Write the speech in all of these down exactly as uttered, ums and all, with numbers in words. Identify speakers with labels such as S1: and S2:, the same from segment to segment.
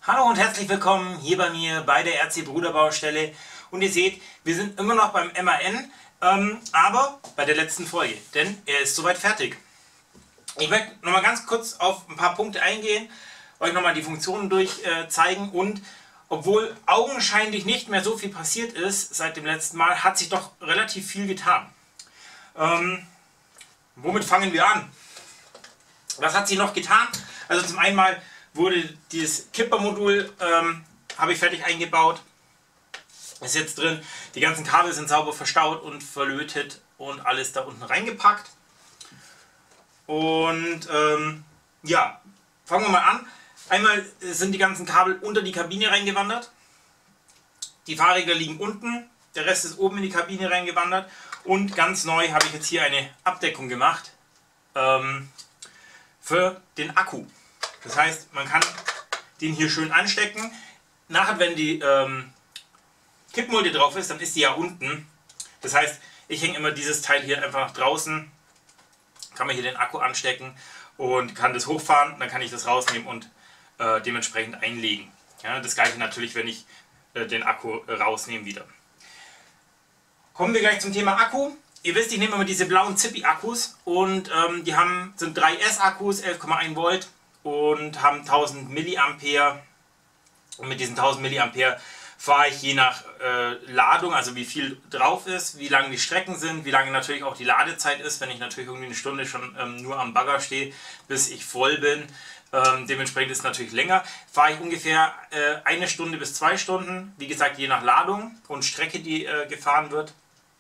S1: Hallo und herzlich willkommen hier bei mir bei der R C Bruder-Baustelle. Und ihr seht, wir sind immer noch beim M A N, ähm, aber bei der letzten Folge, denn er ist soweit fertig. Ich möchte nochmal ganz kurz auf ein paar Punkte eingehen, euch nochmal die Funktionen durch äh, zeigen und obwohl augenscheinlich nicht mehr so viel passiert ist seit dem letzten Mal, hat sich doch relativ viel getan. Ähm, womit fangen wir an? Was hat sich noch getan? Also zum einen mal wurde dieses Kippermodul, ähm, habe ich fertig eingebaut. Ist jetzt drin. Die ganzen Kabel sind sauber verstaut und verlötet und alles da unten reingepackt. Und ähm, ja, fangen wir mal an. Einmal sind die ganzen Kabel unter die Kabine reingewandert. Die Fahrregler liegen unten, der Rest ist oben in die Kabine reingewandert. Und ganz neu habe ich jetzt hier eine Abdeckung gemacht ähm, für den Akku. Das heißt, man kann den hier schön anstecken. Nachher, wenn die ähm, Kippmulde drauf ist, dann ist die ja unten. Das heißt, ich hänge immer dieses Teil hier einfach nach draußen, kann man hier den Akku anstecken und kann das hochfahren. Dann kann ich das rausnehmen und äh, dementsprechend einlegen. Ja, das gleiche natürlich, wenn ich äh, den Akku äh, rausnehme wieder. Kommen wir gleich zum Thema Akku. Ihr wisst, ich nehme immer diese blauen Zippy-Akkus und ähm, die haben, sind drei S Akkus, elf Komma eins Volt. Und haben tausend Milliampere und mit diesen tausend Milliampere fahre ich je nach äh, Ladung, also wie viel drauf ist, wie lange die Strecken sind, wie lange natürlich auch die Ladezeit ist, wenn ich natürlich irgendwie eine Stunde schon ähm, nur am Bagger stehe, bis ich voll bin. Ähm, dementsprechend ist es natürlich länger. Fahre ich ungefähr äh, eine Stunde bis zwei Stunden, wie gesagt je nach Ladung und Strecke, die äh, gefahren wird.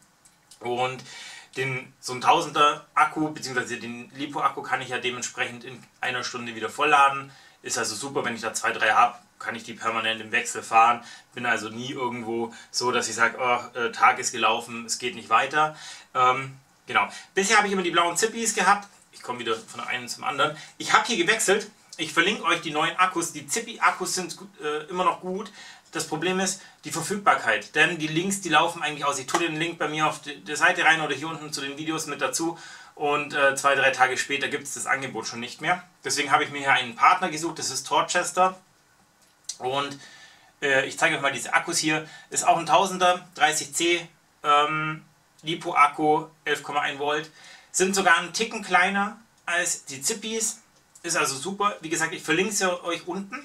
S1: Und Den, so ein Tausender Akku bzw. den Lipo-Akku kann ich ja dementsprechend in einer Stunde wieder vollladen. Ist also super, wenn ich da zwei, drei habe, kann ich die permanent im Wechsel fahren. Bin also nie irgendwo so, dass ich sage, oh, äh, Tag ist gelaufen, es geht nicht weiter. Ähm, genau. Bisher habe ich immer die blauen Zippis gehabt. Ich komme wieder von einem zum anderen. Ich habe hier gewechselt. Ich verlinke euch die neuen Akkus. Die Zippy-Akkus sind äh, immer noch gut. Das Problem ist die Verfügbarkeit, denn die Links, die laufen eigentlich aus. Ich tue den Link bei mir auf der Seite rein oder hier unten zu den Videos mit dazu und äh, zwei, drei Tage später gibt es das Angebot schon nicht mehr. Deswegen habe ich mir hier einen Partner gesucht, das ist Torchester und äh, ich zeige euch mal diese Akkus hier. Ist auch ein Tausender, dreißig C, ähm, Lipo-Akku, elf Komma eins Volt, sind sogar einen Ticken kleiner als die Zippis, ist also super. Wie gesagt, ich verlinke es euch unten.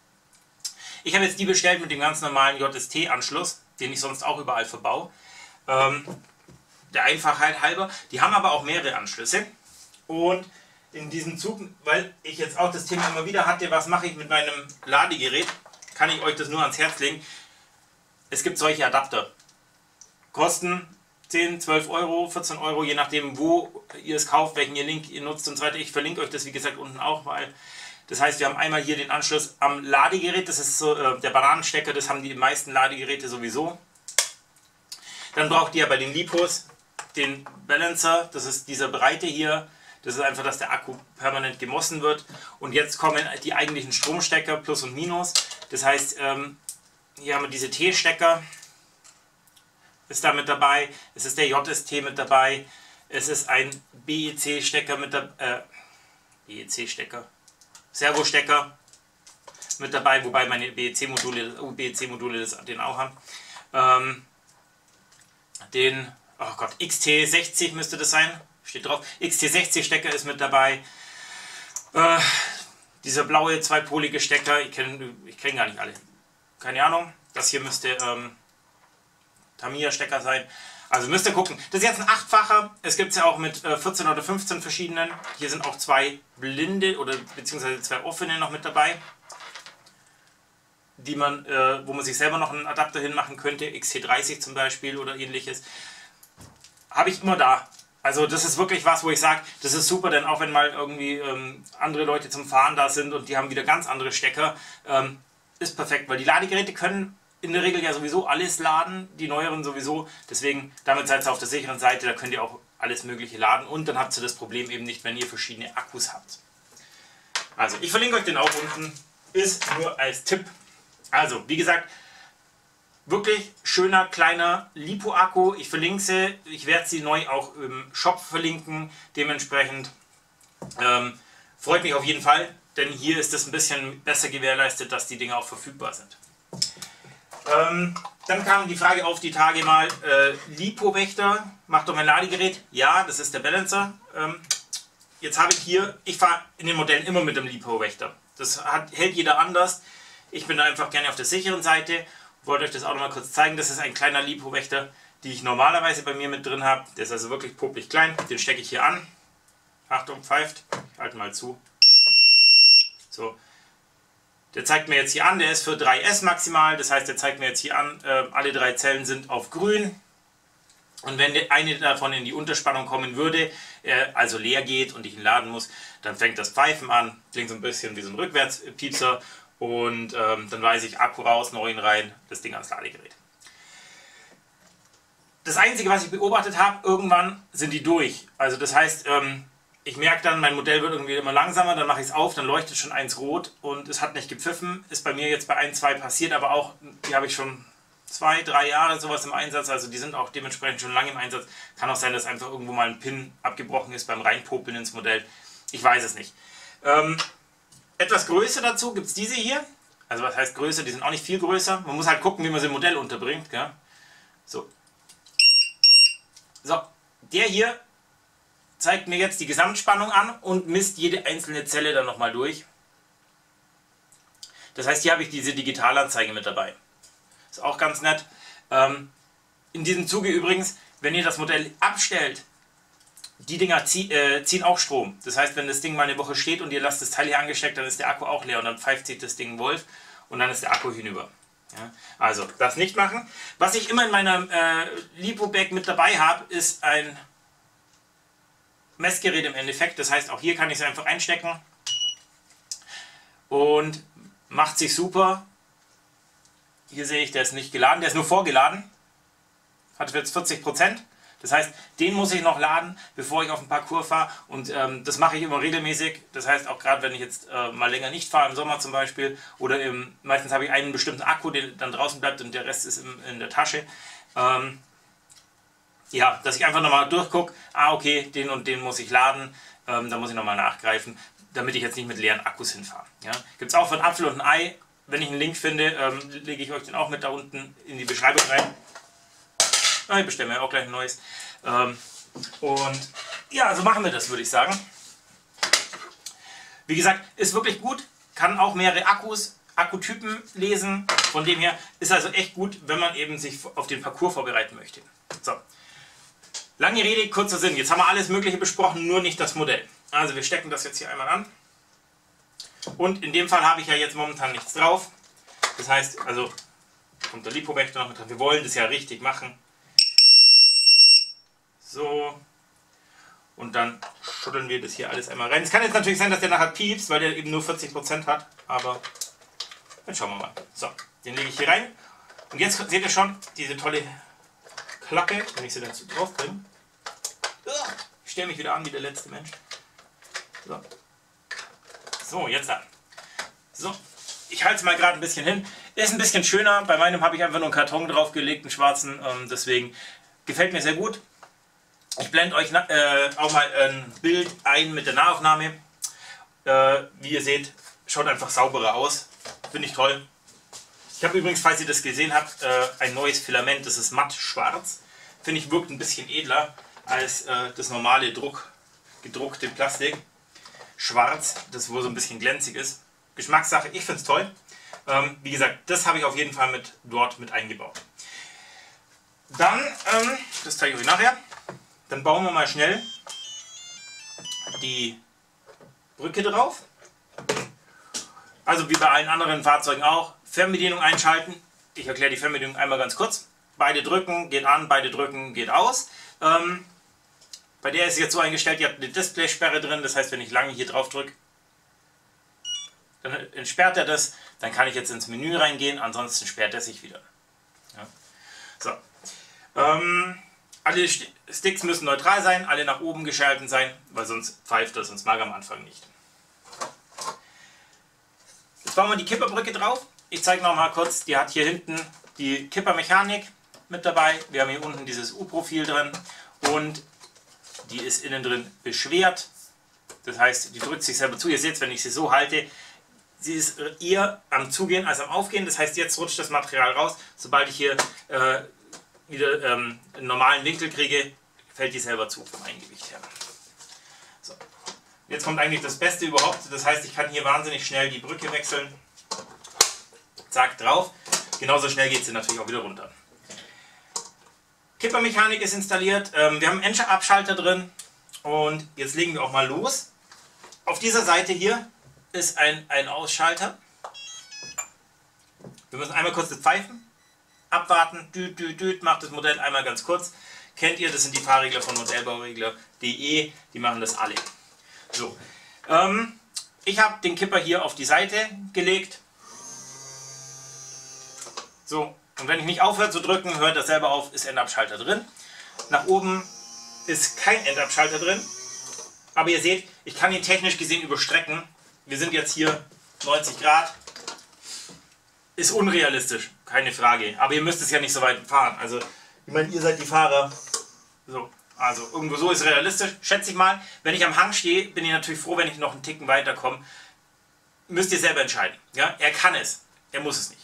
S1: Ich habe jetzt die bestellt mit dem ganz normalen J S T-Anschluss, den ich sonst auch überall verbaue. Ähm, der Einfachheit halber. Die haben aber auch mehrere Anschlüsse. Und in diesem Zug, weil ich jetzt auch das Thema immer wieder hatte, was mache ich mit meinem Ladegerät, kann ich euch das nur ans Herz legen. Es gibt solche Adapter. Kosten zehn, zwölf Euro, vierzehn Euro, je nachdem wo ihr es kauft, welchen ihr Link ihr nutzt und so weiter. Ich verlinke euch das wie gesagt unten auch, weil das heißt, wir haben einmal hier den Anschluss am Ladegerät, das ist so äh, der Bananenstecker, das haben die meisten Ladegeräte sowieso. Dann braucht ihr ja bei den Lipos den Balancer, das ist dieser breite hier, das ist einfach, dass der Akku permanent gemossen wird. Und jetzt kommen die eigentlichen Stromstecker, Plus und Minus. Das heißt, ähm, hier haben wir diese T-Stecker, ist da mit dabei, es ist der J S T mit dabei, es ist ein B E C-Stecker mit dabei, äh, B E C-Stecker. Servostecker mit dabei, wobei meine B E C-Module U B E C-Module den auch haben. Ähm, den oh Gott, X T sechzig müsste das sein, steht drauf. X T sechzig Stecker ist mit dabei. Äh, dieser blaue zweipolige Stecker, ich kenne ich kenn gar nicht alle. Keine Ahnung. Das hier müsste ähm, Tamiya-Stecker sein. Also müsst ihr gucken. Das ist jetzt ein achtfacher. Es gibt es ja auch mit äh, vierzehn oder fünfzehn verschiedenen. Hier sind auch zwei blinde oder beziehungsweise zwei offene noch mit dabei, die man, äh, wo man sich selber noch einen Adapter hinmachen könnte. X T dreißig zum Beispiel oder ähnliches. Habe ich immer da. Also das ist wirklich was, wo ich sage, das ist super, denn auch wenn mal irgendwie ähm, andere Leute zum Fahren da sind und die haben wieder ganz andere Stecker, ähm, ist perfekt, weil die Ladegeräte können in der Regel ja sowieso alles laden, die neueren sowieso, deswegen damit seid ihr auf der sicheren Seite, da könnt ihr auch alles mögliche laden und dann habt ihr das Problem eben nicht, wenn ihr verschiedene Akkus habt. Also ich verlinke euch den auch unten, ist nur als Tipp. Also wie gesagt, wirklich schöner kleiner Lipo-Akku, ich verlinke sie, ich werde sie neu auch im Shop verlinken, dementsprechend ähm, freut mich auf jeden Fall, denn hier ist es ein bisschen besser gewährleistet, dass die Dinge auch verfügbar sind. Ähm, dann kam die Frage auf die Tage mal, äh, LiPo-Wächter, macht doch mein Ladegerät? Ja, das ist der Balancer. Ähm, jetzt habe ich hier, ich fahre in den Modellen immer mit dem LiPo-Wächter. Das hat, hält jeder anders. Ich bin da einfach gerne auf der sicheren Seite. Wollte euch das auch noch mal kurz zeigen. Das ist ein kleiner LiPo-Wächter, die ich normalerweise bei mir mit drin habe. Der ist also wirklich popelig klein. Den stecke ich hier an. Achtung, pfeift. Ich halte mal zu. So. Der zeigt mir jetzt hier an, der ist für drei S maximal. Das heißt, der zeigt mir jetzt hier an, äh, alle drei Zellen sind auf grün. Und wenn eine davon in die Unterspannung kommen würde, äh, also leer geht und ich ihn laden muss, dann fängt das Pfeifen an. Klingt so ein bisschen wie so ein Rückwärtspiepser. Und ähm, dann weiß ich, Akku raus, neuen rein, das Ding ans Ladegerät. Das Einzige, was ich beobachtet habe, irgendwann sind die durch. Also das heißt, ähm, ich merke dann, mein Modell wird irgendwie immer langsamer, dann mache ich es auf, dann leuchtet schon eins rot und es hat nicht gepfiffen. Ist bei mir jetzt bei ein, zwei passiert, aber auch, die habe ich schon zwei, drei Jahre sowas im Einsatz, also die sind auch dementsprechend schon lange im Einsatz. Kann auch sein, dass einfach irgendwo mal ein Pin abgebrochen ist beim Reinpopeln ins Modell. Ich weiß es nicht. Ähm, etwas größer dazu gibt es diese hier. Also was heißt größer? Die sind auch nicht viel größer. Man muss halt gucken, wie man sie im Modell unterbringt. Gell? So. So, der hier zeigt mir jetzt die Gesamtspannung an und misst jede einzelne Zelle dann nochmal durch. Das heißt, hier habe ich diese Digitalanzeige mit dabei. Ist auch ganz nett. Ähm, in diesem Zuge übrigens, wenn ihr das Modell abstellt, die Dinger zieh, äh, ziehen auch Strom. Das heißt, wenn das Ding mal eine Woche steht und ihr lasst das Teil hier angesteckt, dann ist der Akku auch leer und dann pfeift sich das Ding Wolf und dann ist der Akku hinüber. Ja, also das nicht machen. Was ich immer in meinem äh, LiPo-Bag mit dabei habe, ist ein Messgerät im Endeffekt. Das heißt, auch hier kann ich es einfach einstecken und macht sich super. Hier sehe ich, der ist nicht geladen, der ist nur vorgeladen. Hat jetzt vierzig Prozent. Das heißt, den muss ich noch laden, bevor ich auf den Parcours fahre. Und ähm, das mache ich immer regelmäßig. Das heißt, auch gerade wenn ich jetzt äh, mal länger nicht fahre, im Sommer zum Beispiel, oder im, meistens habe ich einen bestimmten Akku, der dann draußen bleibt und der Rest ist im, in der Tasche. Ähm, ja, dass ich einfach nochmal durchgucke, ah okay, den und den muss ich laden, ähm, da muss ich nochmal nachgreifen, damit ich jetzt nicht mit leeren Akkus hinfahre. Ja? Gibt es auch von Apfel und ein Ei. Wenn ich einen Link finde, ähm, lege ich euch den auch mit da unten in die Beschreibung rein. Ich bestelle mir auch gleich ein neues. Ähm, und ja, so machen wir das, würde ich sagen. Wie gesagt, ist wirklich gut. Kann auch mehrere Akkus, Akkutypen lesen. Von dem her ist also echt gut, wenn man eben sich auf den Parcours vorbereiten möchte. So. Lange Rede, kurzer Sinn. Jetzt haben wir alles Mögliche besprochen, nur nicht das Modell. Also wir stecken das jetzt hier einmal an. Und in dem Fall habe ich ja jetzt momentan nichts drauf. Das heißt, also kommt der LiPo-Wächter noch mit dran. Wir wollen das ja richtig machen. So, und dann schütteln wir das hier alles einmal rein. Es kann jetzt natürlich sein, dass der nachher piepst, weil der eben nur vierzig Prozent hat, aber dann schauen wir mal. So, den lege ich hier rein. Und jetzt seht ihr schon diese tolle Klappe, wenn ich sie dazu drauf bringe. Ich stelle mich wieder an wie der letzte Mensch. So, so jetzt dann. So, ich halte es mal gerade ein bisschen hin. Ist ein bisschen schöner. Bei meinem habe ich einfach nur einen Karton draufgelegt, einen schwarzen. Ähm, deswegen gefällt mir sehr gut. Ich blende euch äh, auch mal ein Bild ein mit der Nahaufnahme. Äh, wie ihr seht, schaut einfach sauberer aus. Finde ich toll. Ich habe übrigens, falls ihr das gesehen habt, äh, ein neues Filament. Das ist matt schwarz. Finde ich, wirkt ein bisschen edler als äh, das normale Druck, gedruckte Plastik. Schwarz, das wohl so ein bisschen glänzig ist. Geschmackssache, ich finde es toll. Ähm, wie gesagt, das habe ich auf jeden Fall mit dort mit eingebaut. Dann, ähm, das zeige ich euch nachher. Dann bauen wir mal schnell die Brücke drauf. Also wie bei allen anderen Fahrzeugen auch. Fernbedienung einschalten. Ich erkläre die Fernbedienung einmal ganz kurz. Beide drücken, geht an, beide drücken, geht aus. Ähm, bei der ist es jetzt so eingestellt, ihr habt eine Displaysperre drin. Das heißt, wenn ich lange hier drauf drücke, dann entsperrt er das. Dann kann ich jetzt ins Menü reingehen, ansonsten sperrt er sich wieder. Ja. So. Ähm, Alle Sticks müssen neutral sein, alle nach oben geschalten sein, weil sonst pfeift das, sonst mag er am Anfang nicht. Jetzt bauen wir die Kipperbrücke drauf. Ich zeige noch mal kurz, die hat hier hinten die Kippermechanik mit dabei. Wir haben hier unten dieses U-Profil drin und die ist innen drin beschwert. Das heißt, die drückt sich selber zu. Ihr seht, wenn ich sie so halte, sie ist eher am Zugehen als am Aufgehen. Das heißt, jetzt rutscht das Material raus. Sobald ich hier äh, wieder ähm, einen normalen Winkel kriege, fällt die selber zu vom Eigengewicht her. So. Jetzt kommt eigentlich das Beste überhaupt. Das heißt, ich kann hier wahnsinnig schnell die Brücke wechseln. Zack, drauf. Genauso schnell geht sie natürlich auch wieder runter. Kippermechanik ist installiert. Ähm, wir haben einen Abschalter drin. Und jetzt legen wir auch mal los. Auf dieser Seite hier ist ein, ein Ausschalter. Wir müssen einmal kurz das Pfeifen. Abwarten. Düt, düt, düt. Macht das Modell einmal ganz kurz. Kennt ihr, das sind die Fahrregler von modellbauregler punkt de. Die machen das alle. So. Ähm, ich habe den Kipper hier auf die Seite gelegt. So, und wenn ich nicht aufhöre zu drücken, hört er selber auf, ist Endabschalter drin. Nach oben ist kein Endabschalter drin. Aber ihr seht, ich kann ihn technisch gesehen überstrecken. Wir sind jetzt hier neunzig Grad. Ist unrealistisch, keine Frage. Aber ihr müsst es ja nicht so weit fahren. Also, ich meine, ihr seid die Fahrer. So, also irgendwo so ist realistisch, schätze ich mal. Wenn ich am Hang stehe, bin ich natürlich froh, wenn ich noch einen Ticken weiterkomme. Müsst ihr selber entscheiden. Ja? Er kann es, er muss es nicht.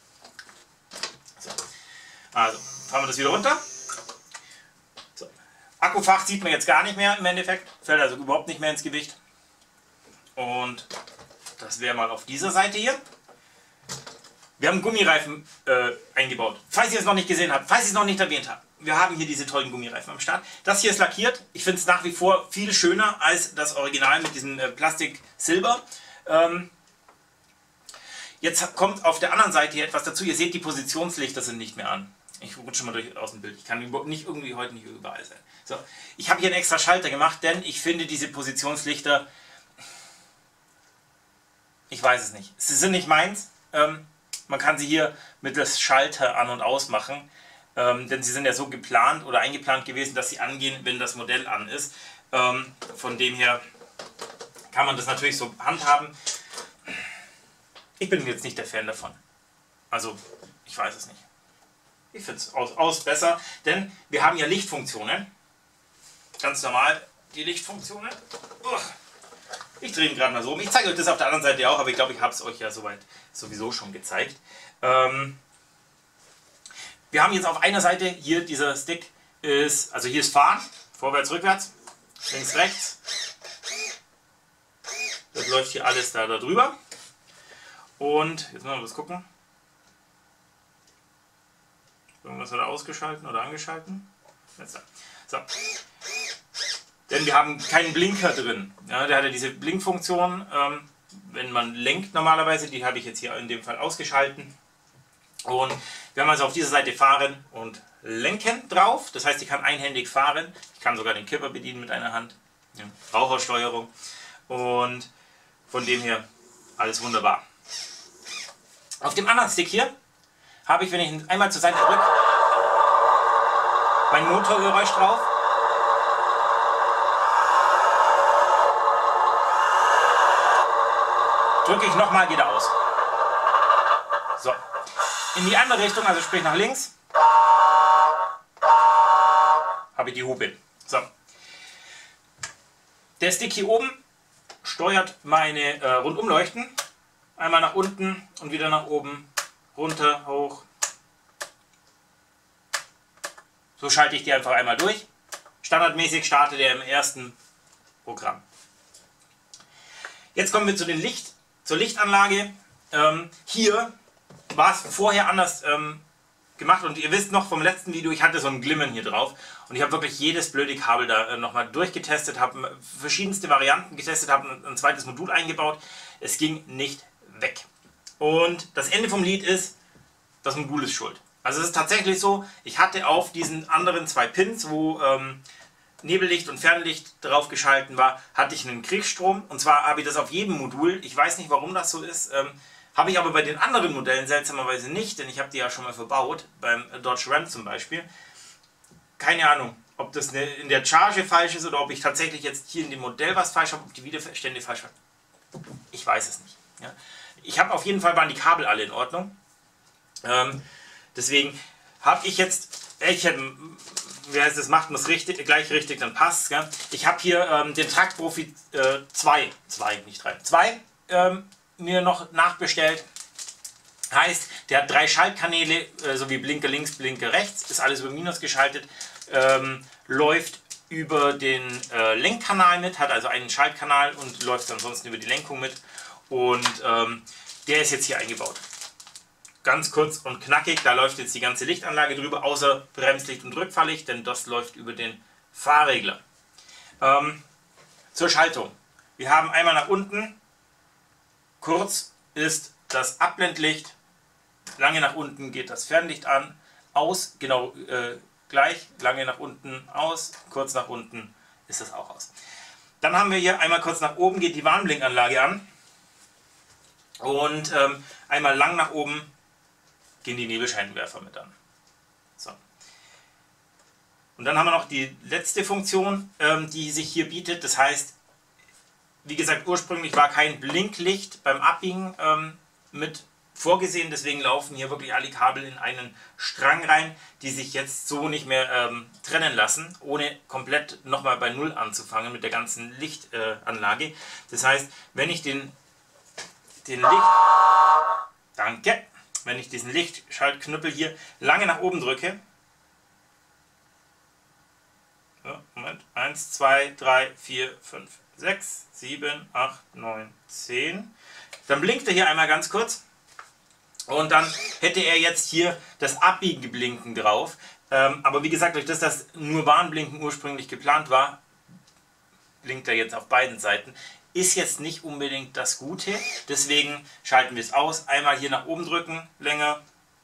S1: Also, fahren wir das wieder runter. So. Akkufach sieht man jetzt gar nicht mehr im Endeffekt. Fällt also überhaupt nicht mehr ins Gewicht. Und das wäre mal auf dieser Seite hier. Wir haben Gummireifen äh, eingebaut. Falls ihr es noch nicht gesehen habt, falls ich es noch nicht erwähnt habe. Wir haben hier diese tollen Gummireifen am Start. Das hier ist lackiert. Ich finde es nach wie vor viel schöner als das Original mit diesem äh, Plastik Silber. Ähm, jetzt kommt auf der anderen Seite hier etwas dazu. Ihr seht, die Positionslichter sind nicht mehr an. Ich rutsche mal durch aus dem Bild. Ich kann nicht irgendwie heute nicht überall sein. So, ich habe hier einen extra Schalter gemacht, denn ich finde diese Positionslichter, ich weiß es nicht. Sie sind nicht meins. Ähm, man kann sie hier mittels Schalter an- und ausmachen, ähm, denn sie sind ja so geplant oder eingeplant gewesen, dass sie angehen, wenn das Modell an ist. Ähm, von dem her kann man das natürlich so handhaben. Ich bin jetzt nicht der Fan davon. Also, ich weiß es nicht. Ich finde es aus, aus besser, denn wir haben ja Lichtfunktionen. Ganz normal die Lichtfunktionen. Ich drehe ihn gerade mal so um. Ich zeige euch das auf der anderen Seite auch, aber ich glaube, ich habe es euch ja soweit sowieso schon gezeigt. Ähm wir haben jetzt auf einer Seite hier dieser Stick ist, also hier ist Fahren, vorwärts, rückwärts, links, rechts. Das läuft hier alles da, da drüber. Und jetzt müssen wir was gucken. Irgendwas hat er ausgeschalten oder angeschalten. Jetzt da. So. Denn wir haben keinen Blinker drin. Ja, der hat ja diese Blinkfunktion, ähm, wenn man lenkt normalerweise, die habe ich jetzt hier in dem Fall ausgeschalten. Und wir haben also auf dieser Seite Fahren und Lenken drauf. Das heißt, ich kann einhändig fahren. Ich kann sogar den Kipper bedienen mit einer Hand. Ja, Rauchersteuerung. Und von dem her alles wunderbar. Auf dem anderen Stick hier habe ich, wenn ich ihn einmal zur Seite drücke, mein Motorgeräusch drauf. Drücke ich nochmal, geht er aus. So. In die andere Richtung, also sprich nach links, habe ich die Hupe. So. Der Stick hier oben steuert meine äh, Rundumleuchten. Einmal nach unten und wieder nach oben. Runter, hoch. So schalte ich die einfach einmal durch. Standardmäßig startet er im ersten Programm. Jetzt kommen wir zu den Licht, zur Lichtanlage. Ähm, hier war es vorher anders ähm, gemacht und ihr wisst noch vom letzten Video, ich hatte so ein Glimmen hier drauf und ich habe wirklich jedes blöde Kabel da äh, nochmal durchgetestet, habe verschiedenste Varianten getestet, habe ein, ein zweites Modul eingebaut. Es ging nicht weg. Und das Ende vom Lied ist, das Modul ist schuld. Also es ist tatsächlich so, ich hatte auf diesen anderen zwei Pins, wo ähm, Nebellicht und Fernlicht drauf geschalten war, hatte ich einen Kriegsstrom. Und zwar habe ich das auf jedem Modul, ich weiß nicht warum das so ist, ähm, habe ich aber bei den anderen Modellen seltsamerweise nicht, denn ich habe die ja schon mal verbaut, beim Dodge Ram zum Beispiel. Keine Ahnung, ob das eine, in der Charge falsch ist oder ob ich tatsächlich jetzt hier in dem Modell was falsch habe, ob die Widerstände falsch waren. Ich weiß es nicht. Ja. Ich habe auf jeden Fall, waren die Kabel alle in Ordnung. Ähm, deswegen habe ich jetzt, ich hätte, wie heißt es, macht man es richtig, gleich richtig, dann passt es. Ich habe hier ähm, den Traktprofi zwei, zwei, nicht drei, zwei ähm, mir noch nachbestellt. Heißt, der hat drei Schaltkanäle, äh, sowie Blinker links, Blinker rechts, ist alles über Minus geschaltet, ähm, läuft über den äh, Lenkkanal mit, hat also einen Schaltkanal und läuft ansonsten über die Lenkung mit. Und ähm, der ist jetzt hier eingebaut. Ganz kurz und knackig, da läuft jetzt die ganze Lichtanlage drüber, außer Bremslicht und Rückfahrlicht, denn das läuft über den Fahrregler. Ähm, zur Schaltung. Wir haben einmal nach unten, kurz ist das Abblendlicht, lange nach unten geht das Fernlicht an, aus, genau äh, gleich, lange nach unten aus, kurz nach unten ist das auch aus. Dann haben wir hier einmal kurz nach oben geht die Warnblinkanlage an und ähm, einmal lang nach oben gehen die Nebelscheinwerfer mit an. So. Und dann haben wir noch die letzte Funktion, ähm, die sich hier bietet. Das heißt, wie gesagt, ursprünglich war kein Blinklicht beim Abbiegen ähm, mit vorgesehen. Deswegen laufen hier wirklich alle Kabel in einen Strang rein, die sich jetzt so nicht mehr ähm, trennen lassen, ohne komplett nochmal bei Null anzufangen mit der ganzen Lichtanlage. Äh, das heißt, wenn ich den, den Licht... Danke! Wenn ich diesen Lichtschaltknüppel hier lange nach oben drücke, so, Moment, eins, zwei, drei, vier, fünf, sechs, sieben, acht, neun, zehn, dann blinkt er hier einmal ganz kurz und dann hätte er jetzt hier das Abbiegeblinken drauf, ähm, aber wie gesagt, durch das, dass nur Warnblinken ursprünglich geplant war, blinkt er jetzt auf beiden Seiten. Ist jetzt nicht unbedingt das Gute, deswegen schalten wir es aus. Einmal hier nach oben drücken, länger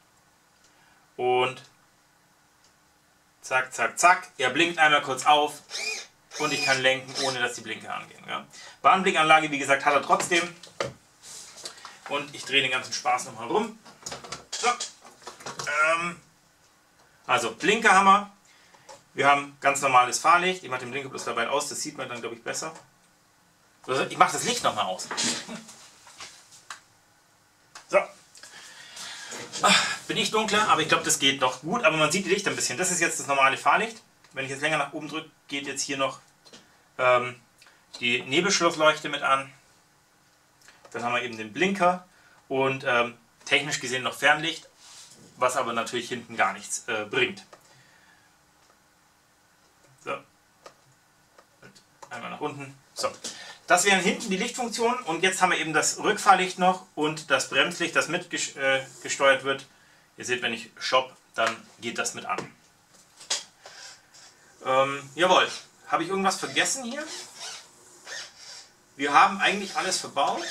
S1: und zack, zack, zack. Er blinkt einmal kurz auf und ich kann lenken, ohne dass die Blinker angehen. Ja. Warnblinkanlage, wie gesagt, hat er trotzdem und ich drehe den ganzen Spaß nochmal rum. So. Ähm, also Blinker haben wir. Wir haben ganz normales Fahrlicht. Ich mache den Blinker bloß dabei aus, das sieht man dann, glaube ich, besser. Ich mache das Licht nochmal aus. So. Ach, bin ich dunkler, aber ich glaube, das geht noch gut. Aber man sieht die Lichter ein bisschen. Das ist jetzt das normale Fahrlicht. Wenn ich jetzt länger nach oben drücke, geht jetzt hier noch ähm, die Nebelschlussleuchte mit an. Dann haben wir eben den Blinker und ähm, technisch gesehen noch Fernlicht, was aber natürlich hinten gar nichts äh, bringt. So. Einmal nach unten. So. Das wären hinten die Lichtfunktionen und jetzt haben wir eben das Rückfahrlicht noch und das Bremslicht, das mitgesteuert wird. Ihr seht, wenn ich shop, dann geht das mit an. Ähm, jawohl, habe ich irgendwas vergessen hier? Wir haben eigentlich alles verbaut.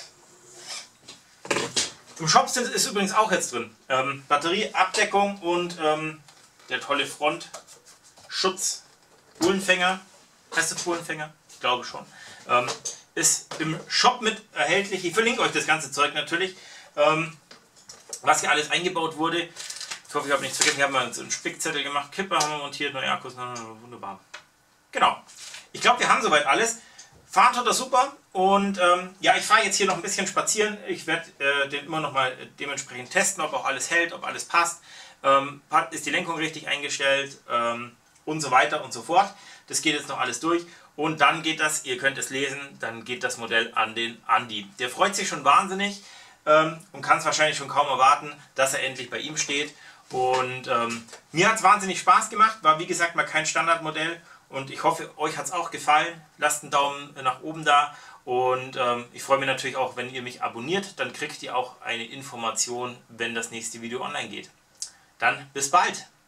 S1: Im Shop ist übrigens auch jetzt drin ähm, Batterie, Abdeckung und ähm, der tolle Frontschutz. Spulenfänger. Heißt das Spulenfänger? Ich glaube schon. Ähm, ist im Shop mit erhältlich. Ich verlinke euch das ganze Zeug natürlich, ähm, was hier alles eingebaut wurde. Ich hoffe, ich habe nichts vergessen. Wir haben mal so einen Spickzettel gemacht, Kipper haben wir montiert, neue Akkus, wunderbar. Genau. Ich glaube, wir haben soweit alles. Fahrt hat das super und ähm, ja, ich fahre jetzt hier noch ein bisschen spazieren. Ich werde äh, den immer noch mal dementsprechend testen, ob auch alles hält, ob alles passt. Ähm, ist die Lenkung richtig eingestellt ähm, und so weiter und so fort. Das geht jetzt noch alles durch. Und dann geht das, ihr könnt es lesen, dann geht das Modell an den Andi. Der freut sich schon wahnsinnig ähm, und kann es wahrscheinlich schon kaum erwarten, dass er endlich bei ihm steht. Und ähm, mir hat es wahnsinnig Spaß gemacht, war wie gesagt mal kein Standardmodell. Und ich hoffe, euch hat es auch gefallen. Lasst einen Daumen nach oben da. Und ähm, ich freue mich natürlich auch, wenn ihr mich abonniert. Dann kriegt ihr auch eine Information, wenn das nächste Video online geht. Dann bis bald!